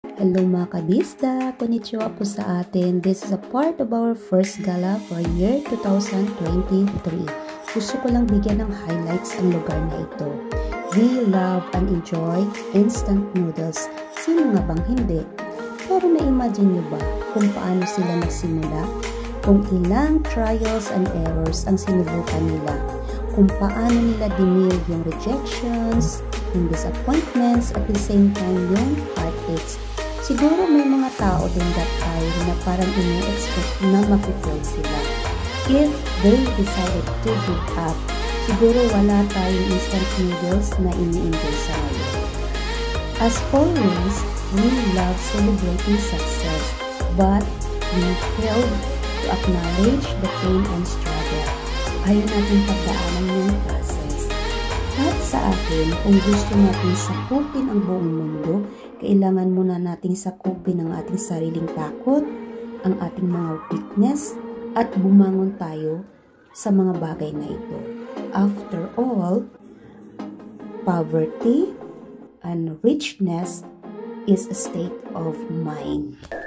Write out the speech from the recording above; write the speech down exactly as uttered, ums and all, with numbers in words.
Hello mga kabista! Konnichiwa po sa atin. This is a part of our first gala for year two thousand twenty-three. Gusto ko lang bigyan ng highlights ang lugar na ito. We love and enjoy instant noodles. Sino nga bang hindi? Pero na-imagine nyo ba kung paano sila nagsimula? Kung ilang trials and errors ang sinubukan nila? Kung paano nila dinil yung rejections, yung disappointments, at the same time yung heartaches. Siguro may mga tao din that time na parang ini-expect na mapifail sila. If they decided to give up, siguro wala tayong instant noodles na ini-enjoy sa ngayon. As always, we love celebrating success, but we failed to acknowledge the pain and struggle. Ayaw natin pagdaanan yung process. At sa akin, kung gusto natin sakupin ang buong mundo, kailangan muna nating sakupin ang ating sariling takot, ang ating mga weakness, at bumangon tayo sa mga bagay na ito. After all, poverty and richness is a state of mind.